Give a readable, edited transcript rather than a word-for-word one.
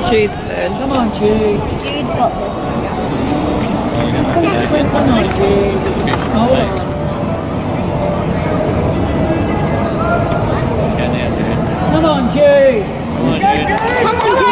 Jude's third. Come on, Jude. Jude's got this. Come on, Jude. Hold on. Come on, Jude. Come on, Jude. Come on, Jude.